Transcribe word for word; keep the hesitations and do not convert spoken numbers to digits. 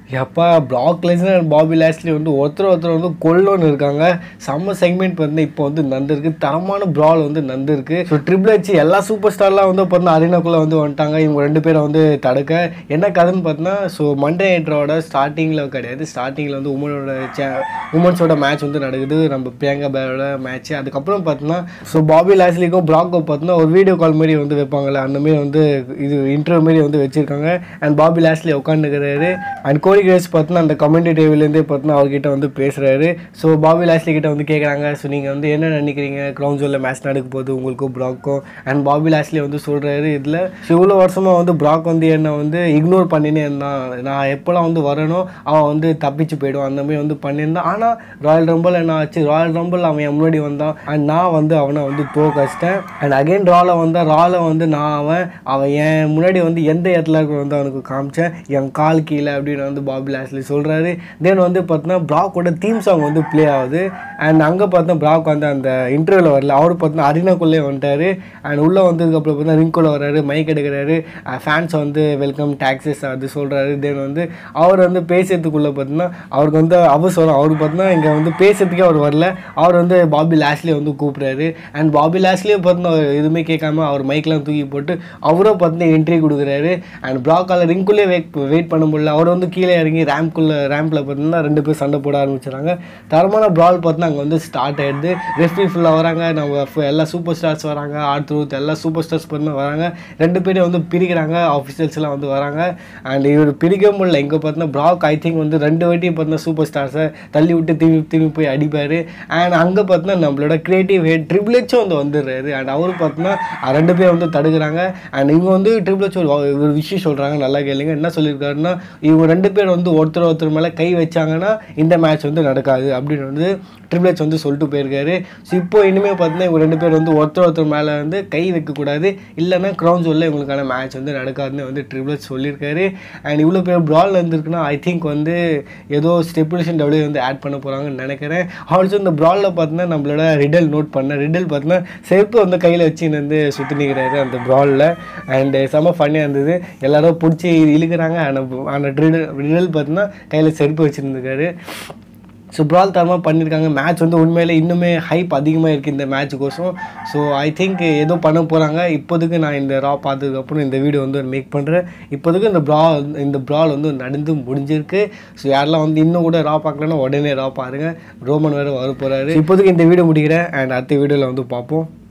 எப்பா Brock Lesnar and Bobby Lashley வந்து ஒருத்தர் ஒருத்தர் வந்து கொல்லோன்னு இருக்காங்க. செம்ம செக்மெண்ட் வந்து இப்போ வந்து நடந்திருக்கு. தரமான பிரால் வந்து நடந்திருக்கு. ஸோ ட்ரிபிள் ஹெச் எல்லா சூப்பர் ஸ்டார்லாம் வந்து பார்த்தீங்கன்னா அரினாக்குள்ளே வந்து வந்துட்டாங்க. இவங்க ரெண்டு பேரை வந்து தடுக்க என்ன கதைன்னு பார்த்தீங்கன்னா, ஸோ மண்டே நைட்டோட ஸ்டார்டிங்கில் கிடையாது, ஸ்டார்டிங்கில் வந்து உமனோட சே உமன்ஸோட மேட்ச் வந்து நடக்குது, நம்ம பிரியங்கா பேரோட மேட்ச். அதுக்கப்புறம் பார்த்தீங்கன்னா ஸோ பாபி லாஸ்லிக்கும் பிராக்கோ பார்த்தீங்கன்னா ஒரு வீடியோ கால் மாரி வந்து வைப்பாங்கள்ல, அந்தமாரி வந்து இது இன்டர்வியூ மாரி வந்து வச்சுருக்காங்க. அண்ட் பாபி லாஸ்லி உட்காந்துக்கிறாரு. அண்ட் கோடி கிரேஸ் பார்த்தீங்கன்னா அந்த கமெண்ட்ரி டேவிலேருந்தே பார்த்தீங்கன்னா அவர்கிட்ட வந்து பேசுகிறாரு. ஸோ பாபி லாஸ்லி கிட்ட வந்து கேட்குறாங்க, ஸோ நீங்கள் வந்து என்ன நினைக்கிறீங்க கிரவுண்ட் ஜோனில் மேட்ச் நடக்க போகுது உங்களுக்கும் பிராக்கும். அண்ட் பாபி லாஸ்லி வந்து சொல்கிறாரு, இதில் இவ்வளோ வருஷமாக வந்து பிராக் வந்து என்னை வந்து இக்னோர் பண்ணினே இருந்தான், நான் எப்போலாம் வந்து வரணும் அவன் வந்து தப்பிச்சு போயிடுவான், அந்தமாரி வந்து பண்ணியிருந்தான். ஆனால் ராயல் ரம்பிள் என்ன ஆச்சு, ராயல் ரம்பிள் அவன் என் முன்னாடி வந்தான் அண்ட் நான் வந்து அவனை வந்து தோக்கச்சிட்டேன். அண்ட் அகெயின் ராவில் வந்தால் ராவில் வந்து நான் அவன் அவன் என் முன்னாடி வந்து எந்த இடத்துல இருக்கிற வந்து அவனுக்கு காமிச்சேன், என் கால் கீழே அப்படின்னு வந்து பாபி லாஸ்லி சொல்கிறாரு. தென் வந்து பார்த்தீங்கன்னா பிராக்கோட தீம் சாங் வந்து ப்ளே ஆகுது. அண்ட் அங்கே பார்த்தா பிராக் வந்து அந்த இன்டர்வியூவில் வரல, அவர் பார்த்தீங்கன்னா அரினாக்குள்ளே வந்துட்டார். அண்ட் உள்ளே வந்ததுக்கப்புறம் பார்த்தீங்கன்னா ரிங்குள்ளே வர்றாரு, மைக் எடுக்கிறாரு, ஃபேன்ஸை வந்து வெல்கம் டாக்ஸஸ் அது சொல்கிறாரு. தென் வந்து அவர் வந்து பேசுறதுக்குள்ளே பார்த்தீங்கன்னா அவருக்கு வந்து அவசரம், அவருக்கு பார்த்தீங்கன்னா இங்கே வந்து பேசுறதுக்கே அவர் வரல, அவர் வந்து பாபி லாஸ்லி வந்து கூப்பிட்றாரு. அண்ட் பாபி லாஸ்லியே பார்த்தீங்கன்னா எதுவுமே கேட்காம அவர் மைக்கெலாம் தூக்கி போட்டு அவரும் பார்த்தீங்கன்னா என்ட்ரி கொடுக்குறாரு. அண்ட் பிராக்கால் ரிங்குள்ளே வெயிட் வெயிட் பண்ண முடியல, அவர் வந்து கீழே இறங்கி ரேம்ப்குள்ளே ரேம்பில் பார்த்தீங்கன்னா ரெண்டு பேர் சண்டை போட ஆரம்பிச்சிடறாங்க. தரமான பிரால் பார்த்தீங்கன்னா அங்கே வந்து ஸ்டார்ட் ஆகிடுது. ரெஃப்ரி ஃபுல்லாக வராங்க, நம்ம எல்லா சூப்பர் ஸ்டார்ஸ் வராங்க, ஆர்த்ரூத் எல்லா சூப்பர் ஸ்டார்ஸ் பார்த்தீங்கன்னா வராங்க. ரெண்டு பேரும் வந்து பிரிக்கிறாங்க, ஆஃபீஸர்ஸ்லாம் வந்து வராங்க. அண்ட் இவர் பிரிக்க முடியல, இங்கே பார்த்தீங்கன்னா பிராக் ஐ திங்க் வந்து ரெண்டு வாட்டியும் பார்த்தீங்கன்னா சூப்பர் ஸ்டார்ஸை தள்ளி விட்டு திரும்பி திரும்பி போய் அடிப்பார். அண்ட் அங்கே பார்த்தீங்கன்னா நம்மளோட கிரியேட்டிவ் ஹெட் ட்ரிபிள் ஹெச்சும் வந்து வந்துடுறாரு. அண்ட் அவரு பார்த்தீங்கன்னா ரெண்டு பேர் வந்து தடுக்கிறாங்க. அண்ட் இவங்க வந்து ட்ரிபிள் ஹெச் ஒரு விஷயம் சொல்கிறாங்க, நல்லா கேளுங்க. என்ன சொல்லியிருக்காருன்னா, இவங்க ரெண்டு பேர் வந்து ஒருத்தர் ஒருத்தர் மேலே கை வச்சாங்கன்னா இந்த மேட்ச் வந்து நடக்காது அப்படின்னு வந்து ட்ரிபிள் ஹெச் வந்து சொல்லிட்டு போயிருக்காரு. ஸோ இப்போ இனிமேல் பார்த்தீங்கன்னா இவங்க ரெண்டு பேர் வந்து ஒருத்தர் ஒருத்தர் மேலே வந்து கை வைக்கக்கூடாது, இல்லைன்னா கிரவுண்ட் ஜோனில் இவங்களுக்கான மேட்ச் வந்து நடக்காதுன்னு வந்து ட்ரிபிள் ஹெச் சொல்லியிருக்காரு. அண்ட் இவ்வளோ பேர் பிரால் இருந்திருக்குன்னா ஐ திங்க் வந்து ஏதோ ஸ்டெப்புலேஷன் டபிள்யூ வந்து ஆட் பண்ண போகிறாங்கன்னு நினைக்கிறேன். ஆல்சோ இந்த பிராலில் பார்த்தீங்கன்னா நம்மளோட ரிடல் நோட் பண்ண ரிடல் பார்த்தீங்கன்னா செருப்பு வந்து கையில் வச்சு வந்து சுற்றி நிற்கிறாரு அந்த பிராலில். அண்டு செம்ம ஃபன்னியாக இருந்தது, எல்லாரும் பிடிச்சி இழுக்கிறாங்க. ஆனால் அந்த ரிடல் ரிடல் பார்த்தீங்கன்னா கையில் செருப்பு வச்சுருந்துருக்காரு. ஸோ பிரால் தரமாக பண்ணியிருக்காங்க. மேட்ச் வந்து உண்மையிலே இன்னுமே ஹைப் அதிகமாக இருக்குது இந்த மேட்சுக்கோசம். ஸோ ஐ திங்க் ஏதோ பண்ண போகிறாங்க. இப்போதுக்கு நான் இந்த ரா பார்த்ததுக்கப்புறம் இந்த வீடியோ வந்து மேக் பண்ணுறேன். இப்போதுக்கு இந்த பிரால் இந்த பிரால் வந்து நடந்து முடிஞ்சிருக்கு. ஸோ யாரெல்லாம் வந்து இன்னும் கூட ரா பார்க்கலன்னா உடனே ரா பாருங்கள், ரோமன் வேறு வர போகிறாரு. இப்போதுக்கு இந்த வீடியோ முடிக்கிறேன் அண்ட் அடுத்த வீடியோவில் வந்து பார்ப்போம்.